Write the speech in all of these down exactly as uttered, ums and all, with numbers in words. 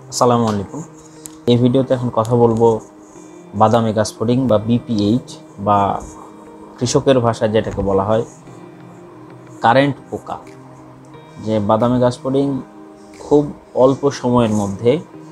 আসসালামু আলাইকুম। এই ভিডিওতে এখন কথা বলবো বাদামি গাছফড়িং বা বিপিএইচ বা কৃষকের ভাষায় যেটাকে বলা হয় কারেন্ট পোকা। যে বাদামি গাছফড়িং খুব অল্প সময়ের মধ্যে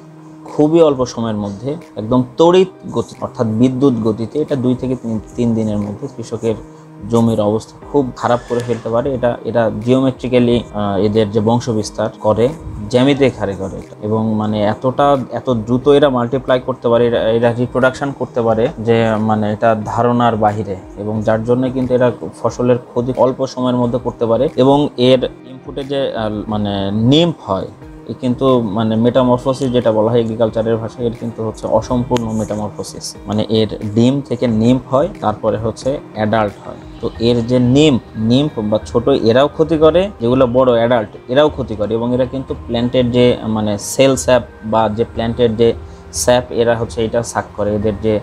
খুবই অল্প সময়ের মধ্যে একদম তড়িৎ গতি অর্থাৎ বিদ্যুৎ গতিতে এটা দুই থেকে তিন দিনের মধ্যে কৃষকের জমির অবস্থা খুব খারাপ করে ফেলতে পারে। এটা এটা জিওমেট্রিক্যালি এদের যে বংশ বিস্তার করে জ্যামিতিক হারে করে এটা, এবং মানে এতটা এত দ্রুত এরা মাল্টিপ্লাই করতে পারে, এরা এরা রিপ্রোডাকশন করতে পারে যে মানে এটা ধারণার বাহিরে, এবং যার জন্য কিন্তু এরা ফসলের ক্ষতি অল্প সময়ের মধ্যে করতে পারে। এবং এর ইনপুটে যে মানে নিম্ফ হয় কিন্তু মানে মেটামরফোসিস যেটা বলা হয় এগ্রিকালচারের ভাষায়, এর কিন্তু হচ্ছে অসম্পূর্ণ মেটামরফোসিস। মানে এর ডিম থেকে নিম্ফ হয়, তারপরে হচ্ছে অ্যাডাল্ট হয়। তো এর যে নিম্ফ নিম্ফ বা ছোট এরাও ক্ষতি করে, যেগুলো বড় অ্যাডাল্ট এরাও ক্ষতি করে, এবং এরা কিন্তু প্ল্যান্টের যে মানে সেল স্যাপ বা যে প্ল্যান্টের যে স্যাপ এরা হচ্ছে এটা সাক করে। এদের যে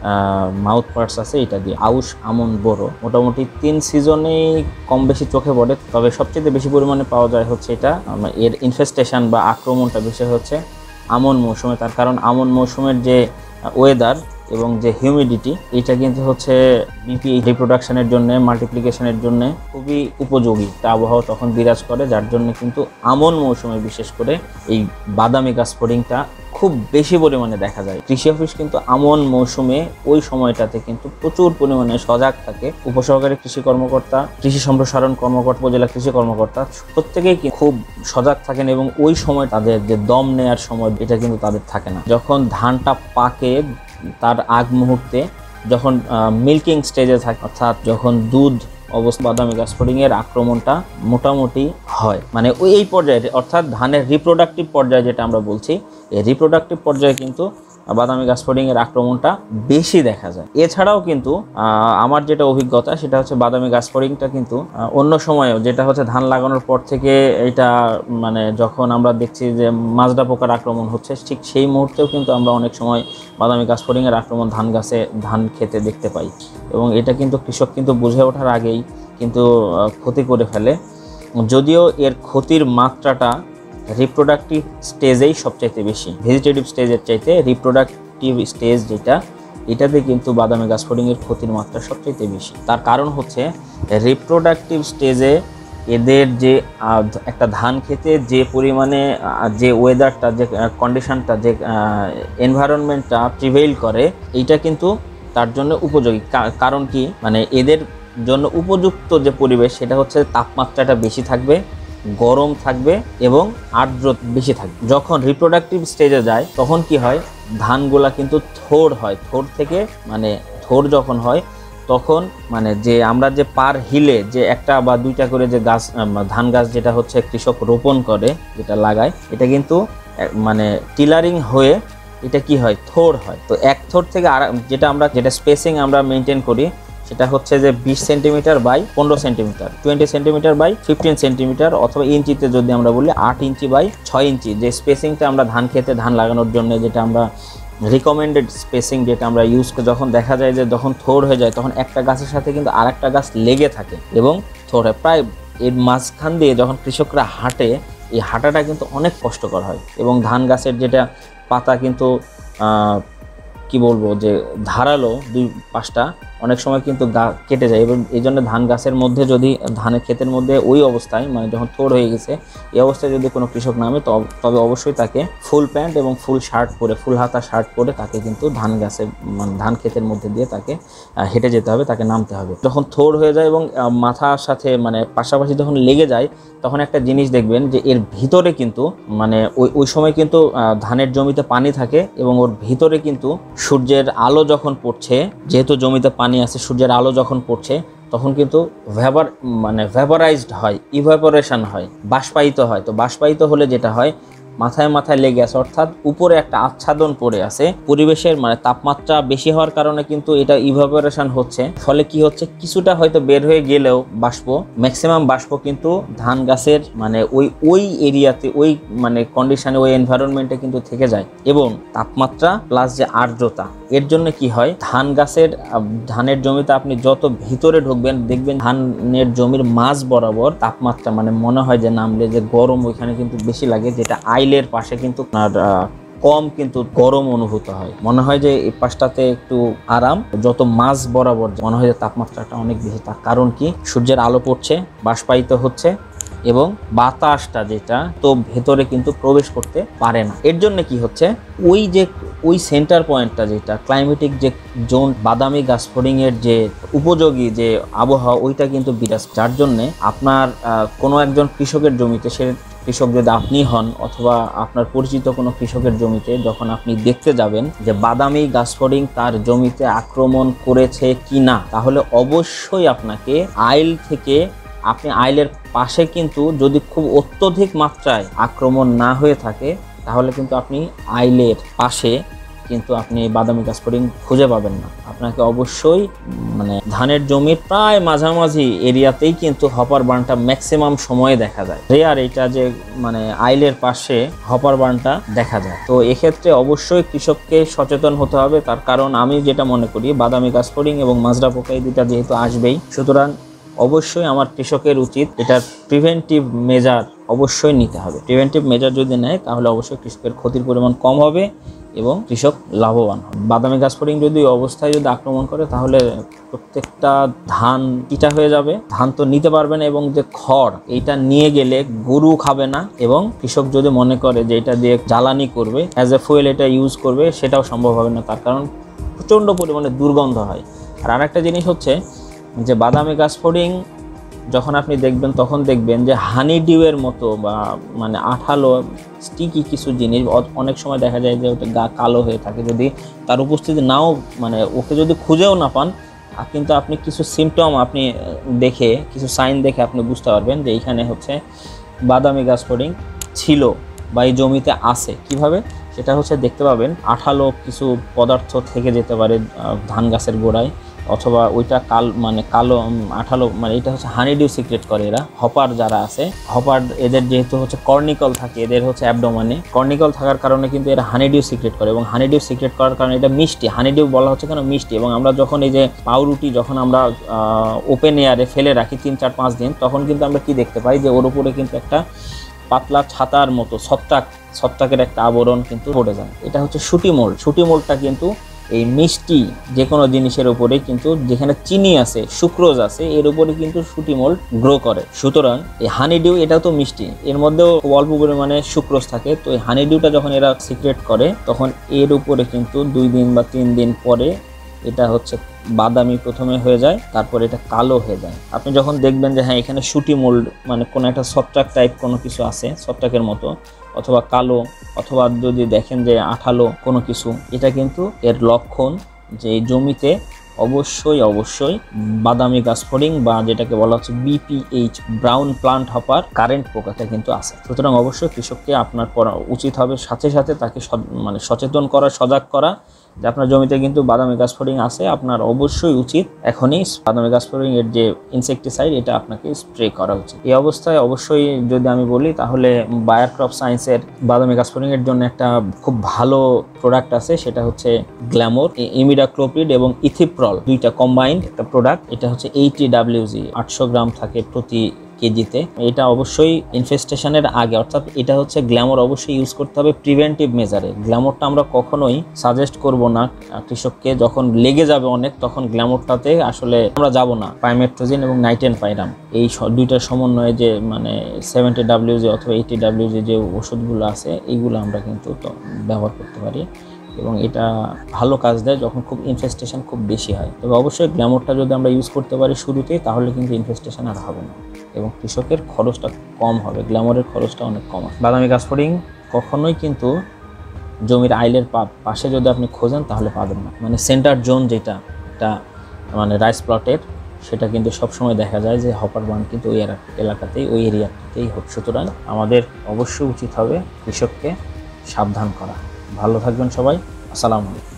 মাউথ পার্টস আছে এটা দিয়ে। আউশ, আমন, বোরো মোটামুটি তিন সিজনেই কম বেশি চোখে পড়ে, তবে সবচেয়ে বেশি পরিমাণে পাওয়া যায় হচ্ছে এটা এর ইনফেস্টেশন বা আক্রমণটা বেশি হচ্ছে আমন মৌসুমে। তার কারণ আমন মৌসুমের যে ওয়েদার এবং যে হিউমিডিটি এটা কিন্তু হচ্ছে বিপি রিপ্রোডাকশনের জন্য, মাল্টিপ্লিকেশনের জন্য খুবই উপযোগী একটা আবহাওয়া তখন বিরাজ করে, যার জন্য কিন্তু আমন মৌসুমে বিশেষ করে এই বাদামি গাছফড়িংটা খুব বেশি পরিমাণে দেখা যায়। কৃষি অফিস কিন্তু আমন মৌসুমে ওই সময়টাতে কিন্তু প্রচুর পরিমাণে সজাগ থাকে। উপসহকারী কৃষি কর্মকর্তা, কৃষি সম্প্রসারণ কর্মকর্তা, উপজেলা কৃষি কর্মকর্তা প্রত্যেকেই খুব সজাগ থাকেন, এবং ওই সময় তাদের যে দম নেয়ার সময় এটা কিন্তু তাদের থাকে না। যখন ধানটা পাকে তার আগ মুহূর্তে যখন মিল্কিং স্টেজে থাকে, অর্থাৎ যখন দুধ অবস্থা বাদামি গাছফড়িং এর আক্রমণটা মোটামুটি হয়, মানে ওই এই পর্যায়ে অর্থাৎ ধানের রিপ্রোডাক্টিভ পর্যায়ে যেটা আমরা বলছি, এই রিপ্রোডাক্টিভ পর্যায়ে কিন্তু বাদামি গাছফড়িং এর আক্রমণটা বেশি দেখা যায়। এছাড়াও কিন্তু আমার যেটা অভিজ্ঞতা সেটা হচ্ছে বাদামি গাছফড়িংটা কিন্তু অন্য সময়েও, যেটা হচ্ছে ধান লাগানোর পর থেকে এটা মানে যখন আমরা দেখছি যে মাজরা পোকার আক্রমণ হচ্ছে, ঠিক সেই মুহূর্তেও কিন্তু আমরা অনেক সময় বাদামি গাছফড়িং এর আক্রমণ ধান গাছে ধান খেতে দেখতে পাই, এবং এটা কিন্তু কৃষক কিন্তু বুঝে ওঠার আগেই কিন্তু ক্ষতি করে ফেলে। যদিও এর ক্ষতির মাত্রাটা রিপ্রোডাক্টিভ স্টেজেই সবচাইতে বেশি, ভেজিটেটিভ স্টেজের চাইতে রিপ্রোডাক্টিভ স্টেজ যেটা এটাতে কিন্তু বাদামি গাছফড়িংয়ের ক্ষতির মাত্রা সবচাইতে বেশি। তার কারণ হচ্ছে রিপ্রোডাক্টিভ স্টেজে এদের যে একটা ধান খেতে যে পরিমাণে যে ওয়েদারটা, যে কন্ডিশনটা, যে এনভায়রনমেন্টটা প্রিভেইল করে, এইটা কিন্তু তার জন্য উপযোগী। কারণ কি, মানে এদের জন্য উপযুক্ত যে পরিবেশ সেটা হচ্ছে তাপমাত্রাটা বেশি থাকবে, গরম থাকবে এবং আর্দ্র বেশি থাকবে। যখন রিপ্রোডাক্টিভ স্টেজে যায় তখন কি হয়, ধানগুলা কিন্তু থোড় হয়। থোড় থেকে মানে থোড় যখন হয় তখন মানে যে আমরা যে পার হিলে যে একটা বা দুইটা করে যে গাছ, ধান গাছ যেটা হচ্ছে কৃষক রোপণ করে, যেটা লাগায়, এটা কিন্তু মানে টিলারিং হয়ে এটা কি হয়, থোড় হয়। তো এক থোড় থেকে আর যেটা আমরা যেটা স্পেসিং আমরা মেনটেন করি সেটা হচ্ছে যে বিশ সেন্টিমিটার বাই পনেরো centimetre, twenty centimetre by fifteen centimetre, অথবা ইঞ্চিতে যদি আমরা বলি আট ইঞ্চি বাই ছয় ইঞ্চি। যে স্পেসিংটা আমরা ধান খেতে ধান লাগানোর জন্য যেটা আমরা রিকমেন্ডেড স্পেসিং যেটা আমরা ইউজ করি, যখন দেখা যায় যে যখন থোড় হয়ে যায় তখন একটা গাছের সাথে কিন্তু আর একটা গাছ লেগে থাকে এবং থোড় হয় প্রায় এর মাঝখান দিয়ে যখন কৃষকরা হাঁটে, এই হাঁটাটা কিন্তু অনেক কষ্টকর হয়, এবং ধান গাছের যেটা পাতা কিন্তু কি বলবো যে ধারালো দুই পাঁচটা অনেক সময় কিন্তু গা কেটে যায়, এবং এই জন্য ধান গাছের মধ্যে যদি ধানের ক্ষেতের মধ্যে ওই অবস্থায় মানে যখন থোড় হয়ে গেছে এই অবস্থায় যদি কোনো কৃষক নামে তবে অবশ্যই তাকে ফুল প্যান্ট এবং ফুল শার্ট পরে, ফুল হাতা শার্ট পরে তাকে কিন্তু ধান গাছে মানে ধান ক্ষেতের মধ্যে দিয়ে তাকে হেঁটে যেতে হবে, তাকে নামতে হবে। যখন থোড় হয়ে যায় এবং মাথার সাথে মানে পাশাপাশি যখন লেগে যায় তখন একটা জিনিস দেখবেন যে এর ভিতরে কিন্তু মানে ওই ওই সময় কিন্তু ধানের জমিতে পানি থাকে, এবং ওর ভিতরে কিন্তু সূর্যের আলো যখন পড়ছে, যেহেতু জমিতে পানি আছে, সূর্যের আলো যখন পড়ছে তখন কিন্তু ভ্যাপার মানে ভ্যাপারাইজড হয়, ইভাপোরেশন হয়, বাষ্পায়িত হয়। তো বাষ্পায়িত হলে যেটা হয়, মাথায় মাথায় লেগে আছে, অর্থাৎ উপরে একটা আচ্ছাদন পড়ে আছে পরিবেশের, মানে তাপমাত্রা বেশি হওয়ার কারণে কিন্তু এটা ইভাপোরেশন হচ্ছে। ফলে কি হচ্ছে, কিছুটা হয়তো বের হয়ে গেলেও বাষ্প, ম্যাক্সিমাম বাষ্প কিন্তু ধান গাছের মানে ওই ওই এরিয়াতে, ওই মানে কন্ডিশনে, ওই এনভায়রনমেন্টে কিন্তু থেকে যায়। এবং তাপমাত্রা প্লাস যে আর্দ্রতা, এর জন্য কি হয়, ধান গাছের ধানের জমিতে আপনি যত ভিতরে ঢুকবেন দেখবেন ধানের জমির মাঝ বরাবর তাপমাত্রা মানে মনে হয় যে নামলে যে গরম ওইখানে কিন্তু বেশি লাগে, যেটা আইলের পাশে কিন্তু কম কিন্তু গরম অনুভূত হয়, মনে হয় যে এই পাশটাতে একটু আরাম। যত মাঝ বরাবর মনে হয় যে তাপমাত্রাটা অনেক বেশি। তার কারণ কি, সূর্যের আলো পড়ছে, বাষ্পায়িত হচ্ছে এবং বাতাসটা যেটা তো ভেতরে কিন্তু প্রবেশ করতে পারে না। এর জন্য কি হচ্ছে, ওই যে ওই সেন্টার পয়েন্টটা যেটা ক্লাইমেটিক যে জোন, বাদামি গাছফড়িং এর যে উপযোগী যে আবহাওয়া, ওইটা কিন্তু বিরাজ, যার জন্যে আপনার কোনো একজন কৃষকের জমিতে, সে কৃষক যদি আপনি হন অথবা আপনার পরিচিত কোনো কৃষকের জমিতে যখন আপনি দেখতে যাবেন যে বাদামি গাছফড়িং তার জমিতে আক্রমণ করেছে কি না, তাহলে অবশ্যই আপনাকে আইল থেকে, আপনি আইলের পাশে কিন্তু যদি খুব অত্যধিক মাত্রায় আক্রমণ না হয়ে থাকে তাহলে কিন্তু আপনি আইলের পাশে কিন্তু আপনি বাদামি গাছফড়িং খুঁজে পাবেন না। আপনাকে অবশ্যই মানে ধানের জমির প্রায় মাঝামাঝি এরিয়াতেই কিন্তু হপার বার্নটা ম্যাক্সিমাম সময়ে দেখা যায়। রেয়ার এটা যে মানে আইলের পাশে হপার বার্নটা দেখা যায়। তো এক্ষেত্রে অবশ্যই কৃষককে সচেতন হতে হবে। তার কারণ আমি যেটা মনে করি, বাদামি গাছফড়িং এবং মাজরা পোকা এই দুটা যেহেতু আসবেই, সুতরাং অবশ্যই আমার কৃষকের উচিত এটার প্রিভেন্টিভ মেজার অবশ্যই নিতে হবে। প্রিভেন্টিভ মেজার যদি নেয় তাহলে অবশ্যই কৃষকের ক্ষতির পরিমাণ কম হবে এবং কৃষক লাভবান হবে। বাদামি গাছফড়িং যদি অবস্থায় যদি আক্রমণ করে তাহলে প্রত্যেকটা ধান কিটা হয়ে যাবে, ধান তো নিতে পারবে না, এবং যে খড় এইটা নিয়ে গেলে গরু খাবে না, এবং কৃষক যদি মনে করে যে এটা দিয়ে জ্বালানি করবে, অ্যাজ এ ফুয়েল এটা ইউজ করবে, সেটাও সম্ভব হবে না, তার কারণ প্রচণ্ড পরিমাণে দুর্গন্ধ হয়। আর আরেকটা জিনিস হচ্ছে যে বাদামি গাছফড়িং যখন আপনি দেখবেন তখন দেখবেন যে হানি ডিউয়ের মতো বা মানে আঠালো স্টিকি কিছু জিনিস অনেক সময় দেখা যায় যে ওটা গা কালো হয়ে থাকে। যদি তার উপস্থিতি নাও, মানে ওকে যদি খুঁজেও না পান, কিন্তু আপনি কিছু সিমটম আপনি দেখে, কিছু সাইন দেখে আপনি বুঝতে পারবেন যে এইখানে হচ্ছে বাদামি গাছফড়িং ছিল বা এই জমিতে আছে। কিভাবে সেটা হচ্ছে দেখতে পাবেন, আঠালো কিছু পদার্থ থেকে যেতে পারে ধান গাছের গোড়ায়, অথবা ওইটা কাল মানে কালো আঠালো, মানে এটা হচ্ছে হানিডিউ সিক্রেট করে এরা। হপার যারা আছে, হপার এদের যেহেতু হচ্ছে কর্নিকল থাকে, এদের হচ্ছে অ্যাবডোমেনে কর্নিকল থাকার কারণে কিন্তু এরা হানিডিউ সিক্রেট করে, এবং হানিডিউ সিক্রেট করার কারণে এটা মিষ্টি। হানিডিউ বলা হচ্ছে কেন মিষ্টি, এবং আমরা যখন এই যে পাউরুটি যখন আমরা ওপেন এয়ারে ফেলে রাখি তিন চার পাঁচ দিন, তখন কিন্তু আমরা কি দেখতে পাই যে ওর উপরে কিন্তু একটা পাতলা ছাতার মতো ছত্রাক ছত্রাকের একটা আবরণ কিন্তু পড়ে যায়। এটা হচ্ছে শুটি মোল্ড। শুটি মোল্ডটা কিন্তু এই মিষ্টি যে কোনো জিনিসের উপরে কিন্তু, যেখানে চিনি আছে, সুক্রোজ আছে, এর উপরে কিন্তু শুটি মোল্ড গ্রো করে। সুতরাং এই হানিডিউ এটাও তো মিষ্টি, এর মধ্যেও অল্প পরিমাণে সুক্রোজ থাকে। তো এই হানিডিউটা যখন এরা সিক্রেট করে তখন এর উপরে কিন্তু দুই দিন বা তিন দিন পরে এটা হচ্ছে বাদামি প্রথমে হয়ে যায়, তারপর এটা কালো হয়ে যায়। আপনি যখন দেখবেন যে হ্যাঁ এখানে শুটি মোল্ড মানে কোনো একটা ছত্রাক টাইপ কোনো কিছু আছে, ছত্রাকের মতো, অথবা কালো, অথবা যদি দেখেন যে আঠালো কোনো কিছু, এটা কিন্তু এর লক্ষণ যে জমিতে অবশ্যই অবশ্যই বাদামি গাছফড়িং বা যেটাকে বলা হচ্ছে BPH, brown plant hopper current পোকাটা কিন্তু আছে। সুতরাং অবশ্যই কৃষককে আপনার করা উচিত হবে সাথে সাথে তাকে মানে সচেতন করা, সজাগ করা যে আপনার জমিতে কিন্তু বাদামি গাছফড়িং আছে। আপনার অবশ্যই উচিত এখনই বাদামি গাছফড়িং এর যে ইনসেকটিসাইড এটা আপনাকে স্প্রে করা উচিত। এই অবস্থায় অবশ্যই যদি আমি বলি তাহলে বায়ার ক্রপ সায়েন্সের বাদামি গাছফড়িং এর জন্য একটা খুব ভালো প্রোডাক্ট আছে, সেটা হচ্ছে গ্ল্যামর ইমিডাক্লোপিড এবং ইথিপ্রল দুইটা কম্বাইন্ড একটা প্রোডাক্ট। এটা হচ্ছে এইটি ডাব্লিউজি, আটশো গ্রাম থাকে প্রতি কেজিতে। এটা অবশ্যই ইনফেস্টেশনের আগে, অর্থাৎ এটা হচ্ছে গ্ল্যামর অবশ্যই ইউজ করতে হবে প্রিভেন্টিভ মেজারে। গ্ল্যামরটা আমরা কখনোই সাজেস্ট করব না কৃষককে, যখন লেগে যাবে অনেক তখন গ্ল্যামরটাতে আসলে আমরা যাব না। পাইমেট্রোজিন এবং নাইটেন পাইরাম এই দুইটার সমন্বয়ে যে মানে সেভেন্টি ডাব্লিউজি অথবা এইটি ডাব্লিউজি যে ওষুধগুলো আছে, এইগুলো আমরা কিন্তু ব্যবহার করতে পারি, এবং এটা ভালো কাজ দেয় যখন খুব ইনফেস্টেশন খুব বেশি হয়। তবে অবশ্যই গ্ল্যামরটা যদি আমরা ইউজ করতে পারি শুরুতেই, তাহলে কিন্তু ইনফেস্টেশন আর হবে না এবং কৃষকের খরচটা কম হবে। গ্ল্যামরের খরচটা অনেক কম হয়। বাদামি গাছফড়িং কখনোই কিন্তু জমির আইলের পাশে যদি আপনি খোঁজেন তাহলে পাবেন না। মানে সেন্টার জোন যেটা এটা মানে রাইস প্লটের, সেটা কিন্তু সবসময় দেখা যায় যে হপার বার্ন কিন্তু ওই এলাকাতেই, ওই এরিয়াতেই হোক। সুতরাং আমাদের অবশ্যই উচিত হবে কৃষককে সাবধান করা। ভালো থাকবেন সবাই। আসসালামু আলাইকুম।